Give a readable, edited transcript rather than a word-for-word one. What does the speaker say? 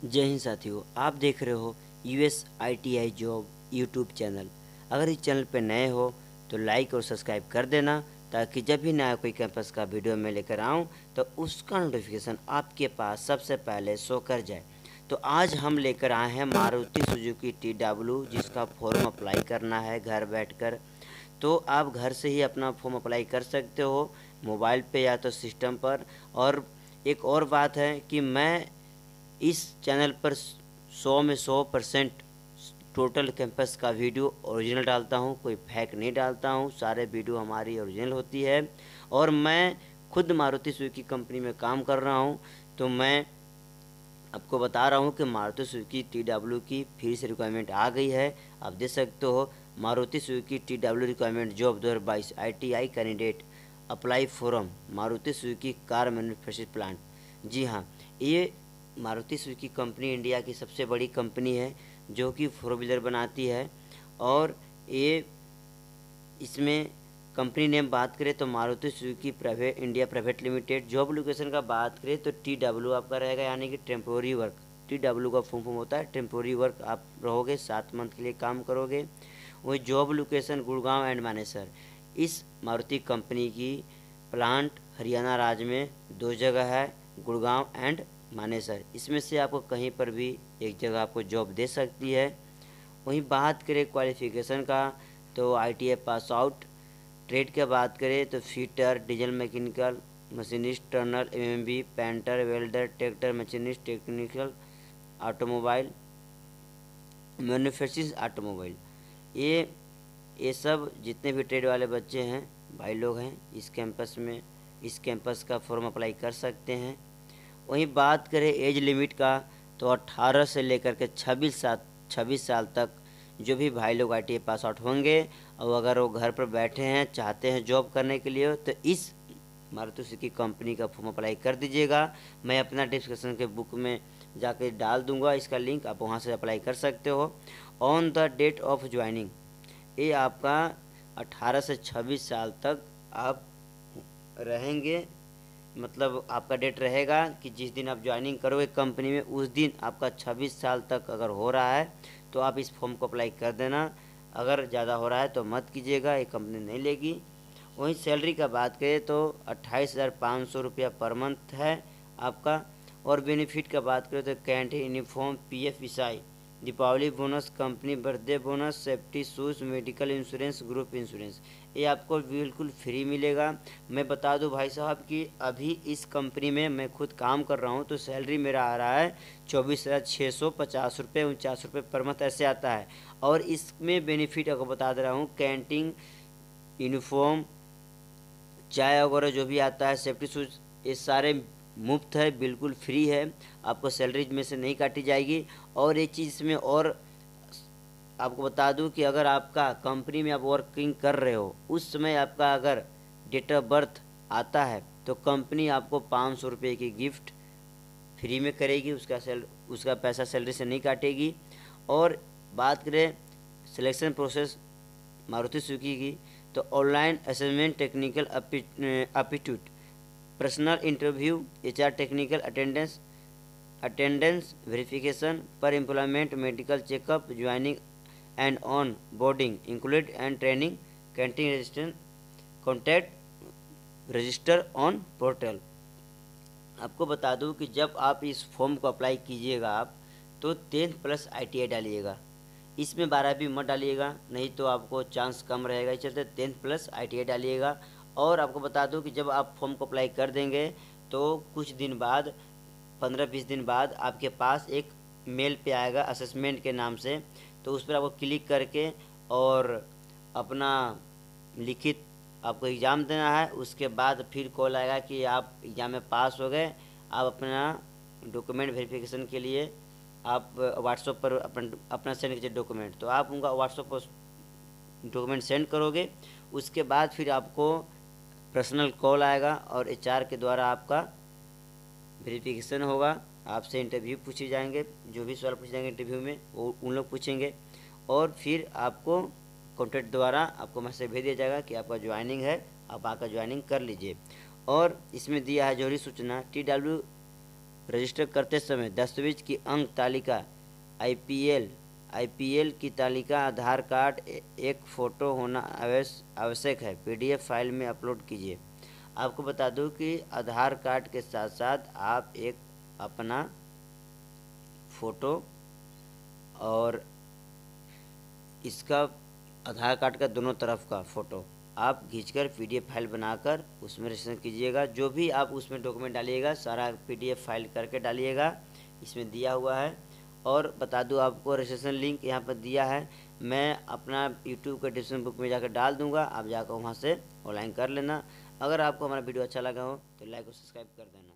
जय हिंद साथियों, आप देख रहे हो US ITI job YouTube channel. अगर इस चैनल पर नए हो तो लाइक और सब्सक्राइब कर देना, ताकि जब भी नया कोई कैंपस का वीडियो मैं लेकर आऊँ तो उसका नोटिफिकेशन आपके पास सबसे पहले शो कर जाए। तो आज हम लेकर आए हैं मारुति सुजुकी TW, जिसका फॉर्म अप्लाई करना है घर बैठकर। तो आप घर से ही अपना फॉर्म अप्लाई कर सकते हो, मोबाइल पे या तो सिस्टम पर। और एक और बात है कि मैं इस चैनल पर 100 में 100% टोटल कैंपस का वीडियो ओरिजिनल डालता हूँ, कोई फेक नहीं डालता हूँ। सारे वीडियो हमारी ओरिजिनल होती है। और मैं खुद मारुति सुजुकी कंपनी में काम कर रहा हूँ, तो मैं आपको बता रहा हूँ कि मारुति सुजुकी TW की फिर से रिक्वायरमेंट आ गई है। आप देख सकते हो, Maruti Suzuki TW requirement job 2022 ITI candidate apply form Maruti Suzuki car manufacturing plant. जी हाँ, ये मारुति सुजुकी कंपनी इंडिया की सबसे बड़ी कंपनी है जो कि फोर व्हीलर बनाती है। और ये इसमें कंपनी नेम बात करें तो Maruti Suzuki private India private limited. Job location का बात करें तो TW आपका रहेगा, यानी कि टेम्पोरी वर्क। TW का फुल फॉर्म होता है टेम्पोरी वर्क। आप रहोगे 7 मंथ के लिए काम करोगे। वही job location Gurgaon and Manesar. इस मारुति कंपनी की प्लांट हरियाणा राज्य में 2 जगह है, गुड़गांव एंड मानेसर। इसमें से आपको कहीं पर भी एक जगह आपको जॉब दे सकती है। वहीं बात करें क्वालिफ़िकेशन का तो ITI पास आउट। ट्रेड की बात करें तो fitter, diesel mechanical, machinist, turner, MMB, painter, welder, tractor machinist, technical, automobile, manufacturing automobile. ये सब जितने भी ट्रेड वाले बच्चे हैं, भाई लोग हैं, इस कैंपस का फॉर्म अप्लाई कर सकते हैं। वहीं बात करें एज लिमिट का तो 18 से लेकर के 26 साल तक जो भी भाई लोग ITI पास आउट होंगे, और अगर वो घर पर बैठे हैं, चाहते हैं जॉब करने के लिए, तो इस मारुति सुजुकी कंपनी का फॉर्म अप्लाई कर दीजिएगा। मैं अपना डिस्क्रिप्शन के बुक में जाके डाल दूंगा इसका लिंक, आप वहां से अप्लाई कर सकते हो। On the date of joining, ये आपका 18 से 26 साल तक आप रहेंगे। मतलब आपका डेट रहेगा कि जिस दिन आप ज्वाइनिंग करोगे कंपनी में, उस दिन आपका 26 साल तक अगर हो रहा है तो आप इस फॉर्म को अप्लाई कर देना। अगर ज़्यादा हो रहा है तो मत कीजिएगा, ये कंपनी नहीं लेगी। वहीं सैलरी का बात करें तो 28,500 रुपया पर मंथ है आपका। और बेनिफिट का बात करें तो कैंटीन, यूनिफॉर्म, PF, ईसाई, Deepawali bonus, company birthday bonus, safety shoes, medical insurance, group insurance, ये आपको बिल्कुल फ्री मिलेगा। मैं बता दूं भाई साहब कि अभी इस कंपनी में मैं खुद काम कर रहा हूं, तो सैलरी मेरा आ रहा है 24,650 रुपये, 49 रुपये पर मंथ ऐसे आता है। और इसमें बेनिफिट आपको बता दे रहा हूँ, कैंटीन, यूनिफॉर्म, चाय वगैरह जो भी आता है, सेफ्टी शूज़, ये सारे मुफ्त है, बिल्कुल फ्री है, आपको सैलरी में से नहीं काटी जाएगी। और एक चीज़ इसमें और आपको बता दूं कि अगर आपका कंपनी में आप वर्किंग कर रहे हो, उस समय आपका अगर डेट ऑफ बर्थ आता है तो कंपनी आपको 500 रुपये की गिफ्ट फ्री में करेगी, उसका पैसा सैलरी से नहीं काटेगी। और बात करें सिलेक्शन प्रोसेस मारुति सुजुकी की, तो online assessment, technical aptitude, personal interview, HR technical attendance verification, pre employment, medical checkup, joining and onboarding included and training, canteen registration, contact register on portal. आपको बता दूं कि जब आप इस फॉर्म को अप्लाई कीजिएगा आप, तो 10+ ITI डालिएगा, इसमें 12वीं मत डालिएगा, नहीं तो आपको चांस कम रहेगा। इस चलते 10+ ITI डालिएगा। और आपको बता दूं कि जब आप फॉर्म को अप्लाई कर देंगे तो कुछ दिन बाद, 15-20 दिन बाद, आपके पास एक मेल पे आएगा असेसमेंट के नाम से, तो उस पर आपको क्लिक करके और अपना लिखित आपको एग्ज़ाम देना है। उसके बाद फिर कॉल आएगा कि आप एग्ज़ाम में पास हो गए। आप अपना डॉक्यूमेंट वेरिफिकेशन के लिए आप व्हाट्सएप पर अपना सेंड कीजिए डॉक्यूमेंट, तो आप उनका व्हाट्सएप पर डॉक्यूमेंट सेंड करोगे। उसके बाद फिर आपको पर्सनल कॉल आएगा और HR के द्वारा आपका वेरिफिकेशन होगा, आपसे इंटरव्यू पूछे जाएंगे, जो भी सवाल पूछे जाएंगे इंटरव्यू में वो उन लोग पूछेंगे। और फिर आपको कॉन्टैक्ट द्वारा आपको मैसेज भेज दिया जाएगा कि आपका ज्वाइनिंग है, आप आकर ज्वाइनिंग कर लीजिए। और इसमें दिया है जरूरी सूचना, TW रजिस्टर करते समय दस्तावेज की अंक तालिका आईपीएल की तालिका आधार कार्ड एक फ़ोटो होना आवश्यक है। पीडीएफ फाइल में अपलोड कीजिए। आपको बता दूं कि आधार कार्ड के साथ साथ आप एक अपना फ़ोटो और इसका आधार कार्ड का दोनों तरफ का फ़ोटो आप खींचकर पीडीएफ फाइल बनाकर उसमें रजिस्ट्रेशन कीजिएगा। जो भी आप उसमें डॉक्यूमेंट डालिएगा सारा पीडीएफ फाइल करके डालिएगा, इसमें दिया हुआ है। और बता दूं आपको रजिस्ट्रेशन लिंक यहाँ पर दिया है, मैं अपना यूट्यूब के डिस्क्रिप्शन बुक में जाकर डाल दूँगा, आप जाकर वहाँ से ऑनलाइन कर लेना। अगर आपको हमारा वीडियो अच्छा लगा हो तो लाइक और सब्सक्राइब कर देना।